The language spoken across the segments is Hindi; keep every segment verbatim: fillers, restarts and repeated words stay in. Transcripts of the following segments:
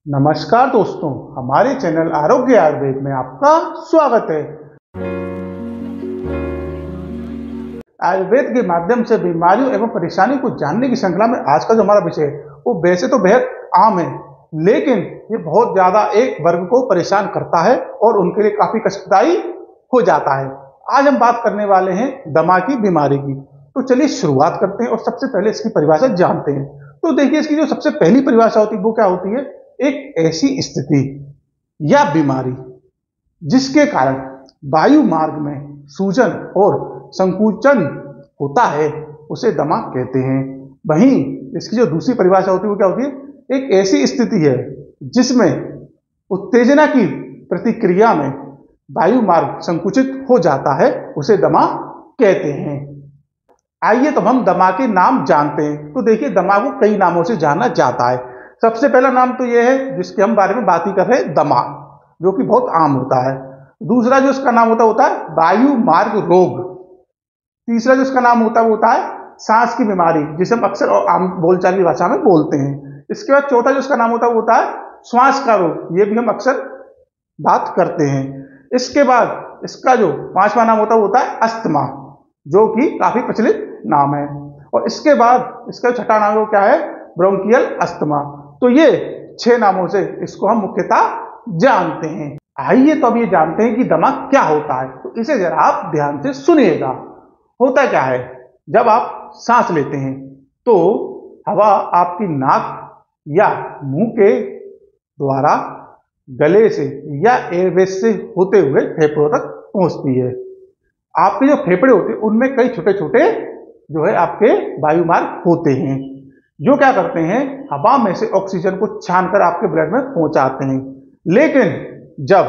नमस्कार दोस्तों, हमारे चैनल आरोग्य आयुर्वेद में आपका स्वागत है। आयुर्वेद के माध्यम से बीमारियों एवं परेशानी को जानने की श्रृंखला में आज का जो हमारा विषय है वो वैसे तो बेहद आम है, लेकिन ये बहुत ज्यादा एक वर्ग को परेशान करता है और उनके लिए काफी कष्टदायी हो जाता है। आज हम बात करने वाले हैं दमा की बीमारी की। तो चलिए शुरुआत करते हैं और सबसे पहले इसकी परिभाषा जानते हैं। तो देखिए, इसकी जो सबसे पहली परिभाषा होती है वो क्या होती है? एक ऐसी स्थिति या बीमारी जिसके कारण वायु मार्ग में सूजन और संकुचन होता है उसे दमा कहते हैं। वहीं इसकी जो दूसरी परिभाषा होती है वो क्या होती है? एक ऐसी स्थिति है जिसमें उत्तेजना की प्रतिक्रिया में वायु मार्ग संकुचित हो जाता है, उसे दमा कहते हैं। आइए तो हम दमा के नाम जानते हैं। तो देखिए, दमा को कई नामों से जाना जाता है। सबसे पहला नाम तो यह है जिसके हम बारे में बात ही कर रहे हैं, दमा, जो कि बहुत आम होता है। दूसरा जो इसका नाम होता होता है वायु मार्ग रोग। तीसरा जो इसका नाम होता है वो होता है सांस की बीमारी, जिसे हम अक्सर और आम बोलचाल की भाषा में बोलते हैं। इसके बाद चौथा जो इसका नाम होता है वो होता है श्वास का रोग, ये भी हम अक्सर बात करते हैं। इसके बाद इसका जो पांचवा नाम होता है वो होता है अस्थमा, जो कि काफी प्रचलित नाम है। और इसके बाद इसका छठा नाम क्या है? Bronchial asthma. तो ये छह नामों से इसको हम मुख्यतः जानते हैं। आइए तो अब ये जानते हैं कि दमा क्या होता है। तो इसे जरा आप ध्यान से सुनिएगा। होता क्या है? जब आप सांस लेते हैं तो हवा आपकी नाक या मुंह के द्वारा गले से या एयरवेज से होते हुए फेफड़ों तक पहुंचती है। आपके जो फेफड़े होते हैं उनमें कई छोटे छोटे जो है आपके वायु मार्ग होते हैं, जो क्या करते हैं, हवा में से ऑक्सीजन को छानकर आपके ब्लड में पहुंचाते हैं। लेकिन जब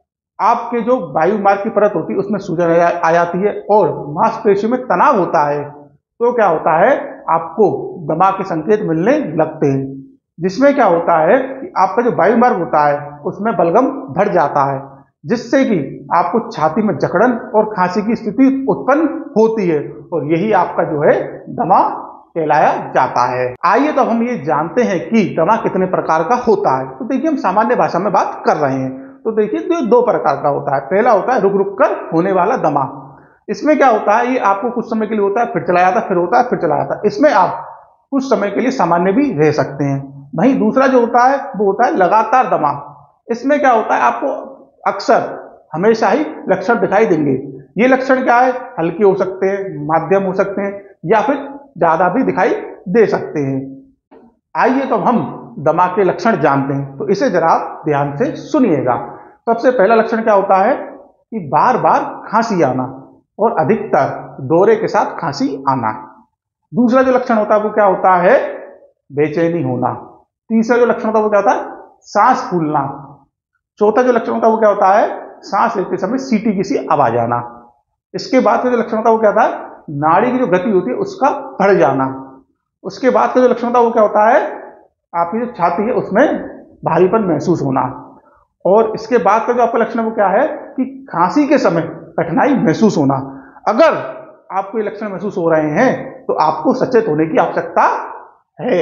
आपके जो वायु मार्ग की परत होती है उसमें सूजन आ जाती है और मांसपेशियों में तनाव होता है, तो क्या होता है, आपको दमा के संकेत मिलने लगते हैं। जिसमें क्या होता है कि आपका जो वायु मार्ग होता है उसमें बलगम बढ़ जाता है, जिससे कि आपको छाती में जकड़न और खांसी की स्थिति उत्पन्न होती है, और यही आपका जो है दमा कहलाया जाता है। आइए तो हम ये जानते हैं कि दमा कितने प्रकार का होता है। तो देखिए, हम सामान्य भाषा में बात कर रहे हैं। तो देखिए, तो दो प्रकार का होता है। पहला होता है रुक रुक कर होने वाला दमा। इसमें क्या होता है, ये आपको कुछ समय के लिए होता है, फिर चला जाता है, फिर होता है, फिर चला जाता है। इसमें आप कुछ समय के लिए सामान्य भी रह सकते हैं। वहीं दूसरा जो होता है वो होता है लगातार दमा। इसमें क्या होता है, आपको अक्सर हमेशा ही लक्षण दिखाई देंगे। ये लक्षण क्या है? हल्के हो सकते हैं, माध्यम हो सकते हैं, या फिर ज्यादा भी दिखाई दे सकते हैं। आइए तो हम दमा के लक्षण जानते हैं। तो इसे जरा आप ध्यान से सुनिएगा। सबसे पहला लक्षण क्या होता है कि बार बार खांसी आना और अधिकतर दौरे के साथ खांसी आना। दूसरा जो लक्षण होता है वो क्या होता है? बेचैनी होना। तीसरा जो लक्षण होता है वो क्या होता है? सांस फूलना। चौथा जो लक्षण होता है वो क्या होता है? सांस लेते समय सीटी की सी आवाज आना। इसके बाद का जो लक्षण होता है वो क्या होता है? नाड़ी की जो गति होती है उसका बढ़ जाना। उसके बाद का जो लक्षण होता है वो क्या होता है? आपकी जो छाती है उसमें भारीपन महसूस होना। और इसके बाद का जो आपका लक्षण है वो क्या है कि खांसी के समय कठिनाई महसूस होना। अगर आपको ये लक्षण महसूस हो रहे हैं तो आपको सचेत होने की आवश्यकता है।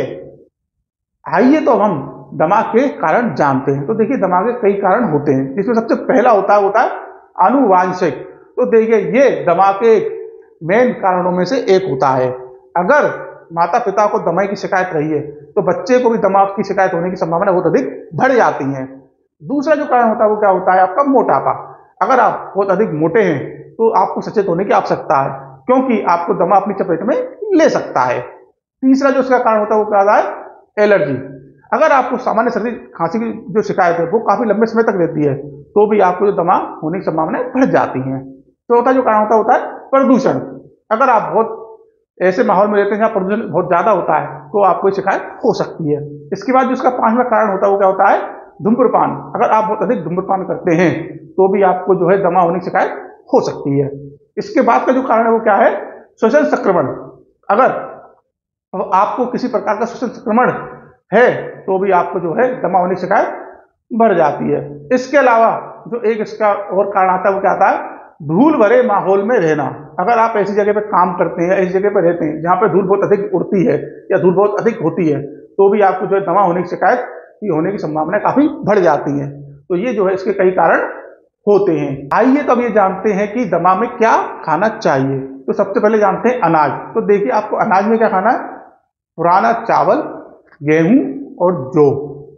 आइए तो हम दमा के कारण जानते हैं। तो देखिए, दमा के कई कारण होते हैं, जिसमें सबसे पहला होता है होता है आनुवांशिक। तो देखिए, ये दमा के मेन कारणों में से एक होता है। अगर माता पिता को दमा की शिकायत रही है तो बच्चे को भी दमा की शिकायत होने की संभावना बहुत अधिक बढ़ जाती है। दूसरा जो कारण होता है वो क्या होता है? आपका मोटापा। अगर आप बहुत अधिक मोटे हैं तो आपको सचेत होने की आवश्यकता है, क्योंकि आपको दमा अपनी चपेट में ले सकता है। तीसरा जो इसका कारण होता है वो क्या होता है? एलर्जी। अगर आपको सामान्य सर्दी खांसी की जो शिकायत है वो काफी लंबे समय तक रहती है तो भी आपको जो दमा होने की संभावना बढ़ जाती है। चौथा जो कारण होता है होता है प्रदूषण। अगर आप बहुत ऐसे माहौल में रहते हैं जहाँ प्रदूषण बहुत ज्यादा होता है तो आपको शिकायत हो सकती है। इसके बाद जो इसका पांचवा कारण होता है वो क्या होता है? धूम्रपान। अगर आप बहुत अधिक धूम्रपान करते हैं तो भी आपको जो है दमा होने की शिकायत हो सकती है। इसके बाद का जो कारण है वो क्या है? श्वसन संक्रमण। अगर आपको किसी प्रकार का श्वसन संक्रमण है तो भी आपको जो है दमा होने की शिकायत बढ़ जाती है। इसके अलावा जो एक इसका और कारण आता है वो क्या आता है? धूल भरे माहौल में रहना। अगर आप ऐसी जगह पे काम करते हैं, ऐसी जगह पे रहते हैं जहाँ पे धूल बहुत अधिक उड़ती है या धूल बहुत अधिक होती है, तो भी आपको जो है दमा होने की शिकायत की होने की संभावना काफी बढ़ जाती है। तो ये जो है इसके कई कारण होते हैं। आइए तो अब ये जानते हैं कि दमा में क्या खाना चाहिए। तो सबसे पहले जानते हैं अनाज। तो देखिए आपको अनाज में क्या खाना है, पुराना चावल, गेहूं और जौ।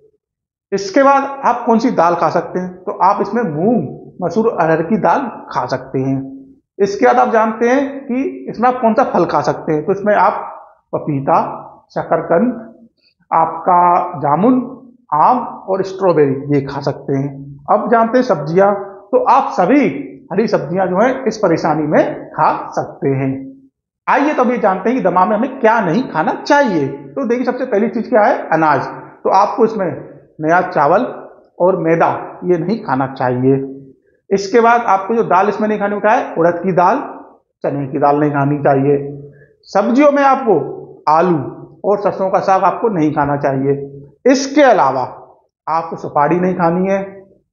इसके बाद आप कौन सी दाल खा सकते हैं, तो आप इसमें मूंग, मसूर, अरहर की दाल खा सकते हैं। इसके बाद आप जानते हैं कि इसमें आप कौन सा फल खा सकते हैं, तो इसमें आप पपीता, शकरकंद, आपका जामुन, आम और स्ट्रॉबेरी ये खा सकते हैं। अब जानते हैं सब्जियां। तो आप सभी हरी सब्जियां जो है इस परेशानी में खा सकते हैं। आइए तो अब ये जानते हैं कि दमा में हमें क्या नहीं खाना चाहिए। तो देखिए सबसे पहली चीज क्या है, अनाज। तो आपको इसमें नया चावल और मैदा ये नहीं खाना चाहिए। इसके बाद आपको जो दाल इसमें नहीं खानी क्या है, उड़द की दाल, चने की दाल नहीं खानी चाहिए। सब्जियों में आपको आलू और सरसों का साग आपको नहीं खाना चाहिए। इसके अलावा आपको सुपारी नहीं खानी है,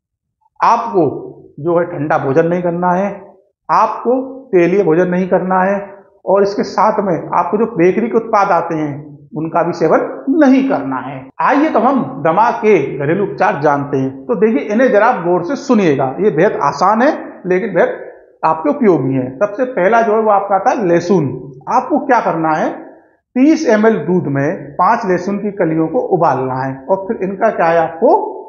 आपको जो है ठंडा भोजन नहीं करना है, आपको तेलीय भोजन नहीं करना है, और इसके साथ में आपको जो बेकरी के उत्पाद आते हैं उनका भी सेवन नहीं करना है। आइए तो हम दमा के घरेलू उपचार जानते हैं। तो देखिए इन्हें जरा गौर से सुनिएगा, ये बेहद आसान है लेकिन बेहद आपके उपयोगी है। सबसे पहला जो है वो आपका आता है लहसुन। आपको क्या करना है, तीस एम एल दूध में पांच लहसुन की कलियों को उबालना है और फिर इनका क्या है आपको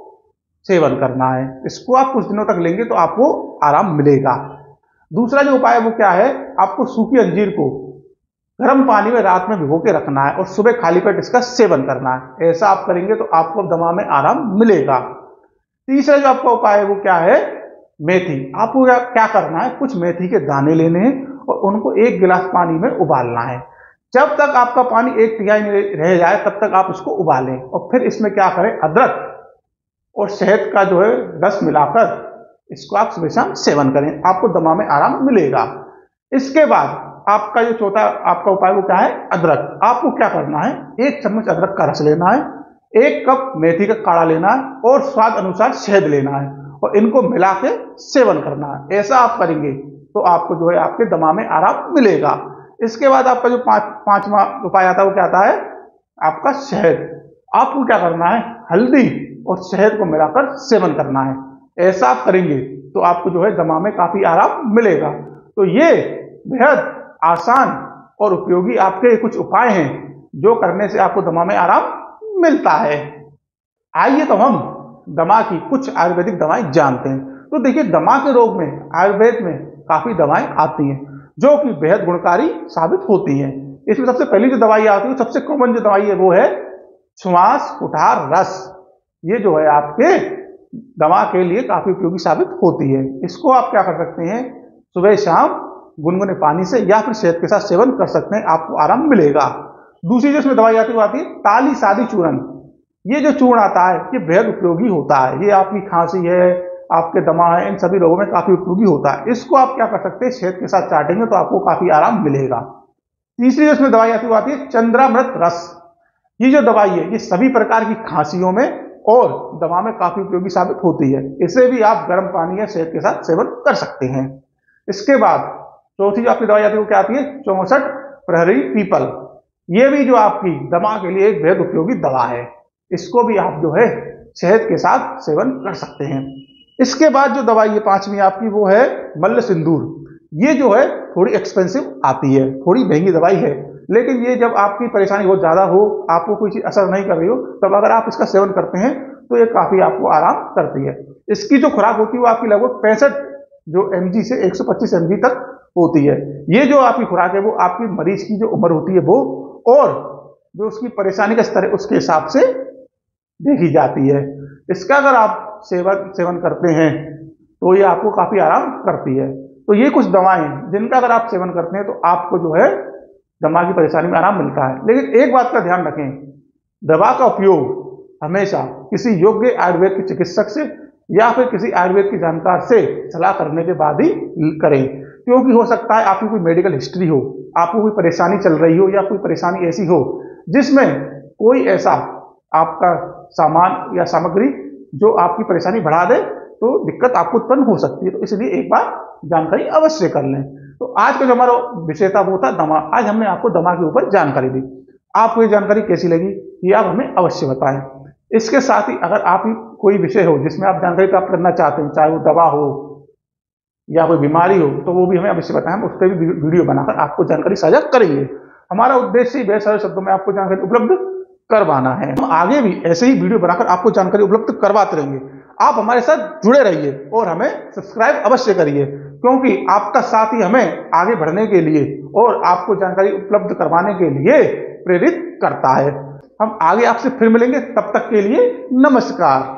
सेवन करना है। इसको आप कुछ दिनों तक लेंगे तो आपको आराम मिलेगा। दूसरा जो उपाय है वो क्या है, आपको सूखी अंजीर को गर्म पानी में रात में भिगो के रखना है और सुबह खाली पेट इसका सेवन करना है। ऐसा आप करेंगे तो आपको दमा में आराम मिलेगा। तीसरा जो आपका उपाय है वो क्या है, मेथी। आपको क्या करना है, कुछ मेथी के दाने लेने हैं और उनको एक गिलास पानी में उबालना है। जब तक आपका पानी एक तिहाई रह जाए तब तक आप उसको उबालें और फिर इसमें क्या करें, अदरक और शहद का जो है रस मिलाकर इसको आप सुबह शाम सेवन करें, आपको दमा में आराम मिलेगा। इसके बाद आपका जो चौथा आपका उपाय वो क्या है, अदरक। आपको क्या करना है, एक चम्मच अदरक का रस लेना है, एक कप मेथी का काढ़ा लेना है और स्वाद अनुसार शहद लेना है और इनको मिला के सेवन करना है। ऐसा आप करेंगे तो आपको जो है आपके दमा में आराम मिलेगा। इसके बाद आपका जो पांच पांचवा उपाय आता है वो क्या आता है, आपका शहद। आपको क्या करना है, हल्दी और शहद को मिलाकर सेवन करना है। ऐसा आप करेंगे तो आपको जो है दमा में काफी आराम मिलेगा। तो ये बेहद आसान और उपयोगी आपके कुछ उपाय हैं जो करने से आपको दमा में आराम मिलता है। आइए तो हम दमा की कुछ आयुर्वेदिक दवाएं जानते हैं। तो देखिए दमा के रोग में आयुर्वेद में काफी दवाएं आती हैं जो कि बेहद गुणकारी साबित होती हैं। इसमें सबसे पहली जो दवाई आती है, सबसे कॉमन जो दवाई है वो है श्वास कुठार रस। ये जो है आपके दमा के लिए काफी उपयोगी साबित होती है। इसको आप क्या कर सकते हैं, सुबह शाम गुनगुने पानी से या फिर शहद के साथ सेवन कर सकते हैं, आपको आराम मिलेगा। दूसरी जो इसमें दवाई आती है वो आती है ताली सादी चूर्ण। ये जो चूर्ण आता है ये बेहद उपयोगी होता है। ये आपकी खांसी है, आपके दमा है, इन सभी लोगों में काफी उपयोगी होता है। इसको आप क्या कर सकते हैं, शहद के साथ चाटेंगे तो आपको काफी आराम मिलेगा। तीसरी जो इसमें दवाई आती है वो आती है चंद्रामृत रस। ये जो दवाई है ये सभी प्रकार की खांसियों में और दमा में काफी उपयोगी साबित होती है। इसे भी आप गर्म पानी या शहद के साथ सेवन कर सकते हैं। इसके बाद चौथी जो आपकी दवाई आती है वो क्या आती है, चौसठ प्रहरी पीपल। ये भी जो आपकी दमा के लिए एक बेहद उपयोगी दवा है। इसको भी आप जो है शहद के साथ सेवन कर सकते हैं। इसके बाद जो दवाई है पांचवी आपकी वो है मल्ल सिंदूर। ये जो है थोड़ी एक्सपेंसिव आती है, थोड़ी महंगी दवाई है, लेकिन ये जब आपकी परेशानी बहुत ज्यादा हो, आपको कोई चीज असर नहीं कर रही हो, तब अगर आप इसका सेवन करते हैं तो ये काफी आपको आराम करती है। इसकी जो खुराक होती है वो आपकी लगभग पैंसठ जो एम जी से एक सौ पच्चीस एम जी तक होती है। ये जो आपकी खुराक है वो आपकी मरीज की जो उम्र होती है वो और जो उसकी परेशानी का स्तर है उसके हिसाब से देखी जाती है। इसका अगर आप सेवन सेवन करते हैं तो ये आपको काफी आराम करती है। तो ये कुछ दवाएं जिनका अगर आप सेवन करते हैं तो आपको जो है दमा की परेशानी में आराम मिलता है। लेकिन एक बात का ध्यान रखें, दवा का उपयोग हमेशा किसी योग्य आयुर्वेद के चिकित्सक से या फिर किसी आयुर्वेद के जानकार से सलाह करने के बाद ही करें, क्योंकि हो सकता है आपकी कोई मेडिकल हिस्ट्री हो, आपको कोई परेशानी चल रही हो या कोई परेशानी ऐसी हो जिसमें कोई ऐसा आपका सामान या सामग्री जो आपकी परेशानी बढ़ा दे, तो दिक्कत आपको उत्पन्न हो सकती है। तो इसलिए एक बार जानकारी अवश्य कर लें। तो आज का जो हमारा विषय था वो था दमा। आज हमने आपको दमा के ऊपर जानकारी दी। आपको ये जानकारी कैसी लगी ये आप हमें अवश्य बताएं। इसके साथ ही अगर आप कोई विषय हो जिसमें आप जानकारी प्राप्त करना चाहते हैं, चाहे वो दवा हो या कोई बीमारी हो, तो वो भी हमें अवश्य बताएं, हम उस पर भी वीडियो बनाकर आपको जानकारी साझा करेंगे। हमारा उद्देश्य ही बेहद सारे शब्दों में आपको जानकारी उपलब्ध करवाना है। हम आगे भी ऐसे ही वीडियो बनाकर आपको जानकारी उपलब्ध करवाते रहेंगे। आप हमारे साथ जुड़े रहिए और हमें सब्सक्राइब अवश्य करिए, क्योंकि आपका साथ ही हमें आगे बढ़ने के लिए और आपको जानकारी उपलब्ध करवाने के लिए प्रेरित करता है। हम आगे आपसे फिर मिलेंगे, तब तक के लिए नमस्कार।